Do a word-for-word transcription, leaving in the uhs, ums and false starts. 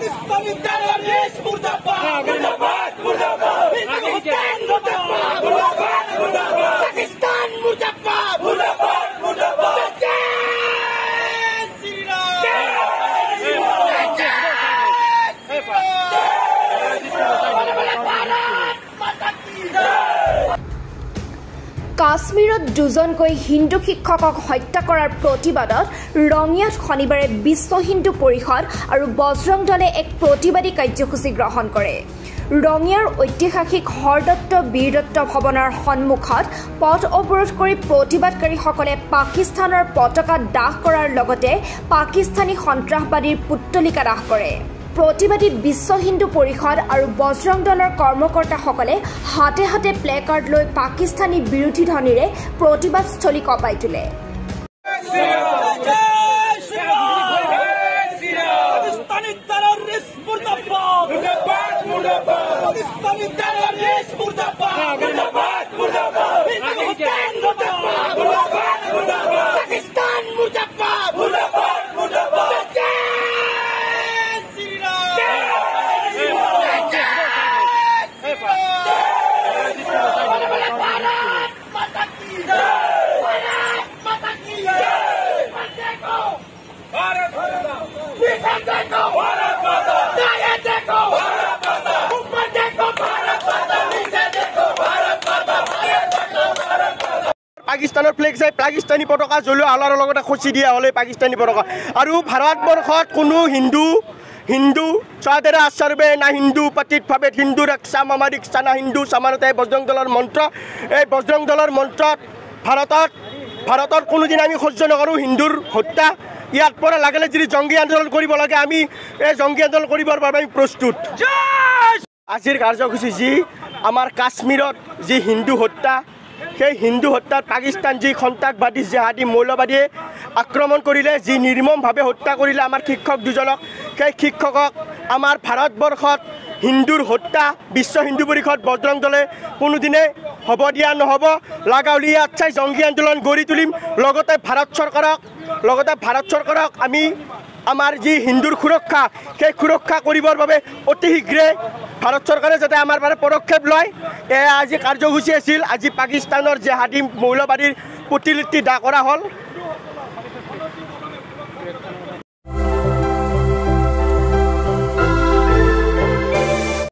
Pakistani terrorist murdabad murdabad murdabad Hindustan murdabad murdabad murdabad Pakistan murdabad murdabad murdabad Jai Shri Ram Jai Shri Ram Jai Shri Ram Bharat Mata ki Jai কাশ্মীৰত দুজনকৈ হিন্দু শিক্ষকক হত্যা কৰাৰ প্ৰতিবাদত ৰঙিয়াত শনিবাৰে বিশ্ব হিন্দু পৰিষদ আৰু বজৰং দলে এক প্ৰতিবাদী কাৰ্যসূচী গ্ৰহণ কৰে। ৰঙিয়াৰ ঐতিহাসিক হৰদত্ত বীৰদত্ত ভৱনৰ সন্মুখত পথ অৱৰোধ কৰি প্ৰতিবাদকাৰীসকলে পাকিস্তানৰ পতাকা দাহ কৰাৰ লগতে পাকিস্তানী সন্ত্ৰাসবাদীৰ পুতলিকা দাহ কৰে। প্ৰতিবাদী বিশ্ব হিন্দু পৰিষদ আৰু বজৰং দলৰ কৰ্মকৰ্তাসকলে হাতে হাতে প্লে কাৰ্ড লৈ পাকিস্তানী বিৰোধী ধ্বনিৰে প্ৰতিবাদস্থলী কঁপাই তোলে। পাকিস্তানৰ ফ্লেগ চাই পাকিস্তানী পতাকা জ্বলোৱা হলাৰ লগতে খচি দিয়া হলে পাকিস্তানী পতাকা আৰু ভাৰতবৰ্ষত কোনো হিন্দু হিন্দু চাঁদেৰে আচৰবে না হিন্দু পতিত ভাবে হিন্দু ৰক্ষা মামা ৰিক্সা না হিন্দু সমানতে বজৰং দলৰ মন্ত্ৰ এই বজৰং দলৰ মন্ত্ৰত ভাৰতত ভাৰতৰ কোনোদিন আমি সহ্য নকৰোঁ হিন্দুৰ হত্যা ইয়াত পৰা লাগিলে যদি জংগী আন্দোলন কৰিব লাগে আমি এই জংগী আন্দোলন কৰিবৰ বাবে আমি প্ৰস্তুত। আজিৰ কাৰ্যসূচী যি আমাৰ কাশ্মীৰত যি হিন্দু হত্যা সেই হিন্দু হত্যাত পাকিস্তান যি সন্ত্ৰাসবাদী জেহাদী মৌলবাদীয়ে আক্ৰমণ কৰিলে যি নিৰ্মমভাৱে হত্যা কৰিলে আমাৰ শিক্ষক দুজনক সেই শিক্ষকক আমাৰ ভাৰতবৰ্ষত হিন্দুৰ হত্যা বিশ্ব হিন্দু পৰিষদ বজৰং দলে কোনোদিনে হ'ব দিয়া নহ'ব। লাগাউলি ইয়াত চাই জংগী আন্দোলন গঢ়ি তুলিম। লগতে ভাৰত চৰকাৰক লগতে ভাৰত চৰকাৰক আমি আমাৰ যি হিন্দুৰ সুৰক্ষা সেই সুৰক্ষা কৰিবৰ বাবে অতি শীঘ্ৰে ভাৰত চৰকাৰে যাতে আমাৰ বাবে পদক্ষেপ লয়। এয়া আজি কাৰ্যসূচী আছিল। আজি পাকিস্তানৰ জেহাদী মৌলবাদীৰ প্ৰতিলিপি দাহ কৰা হ'ল।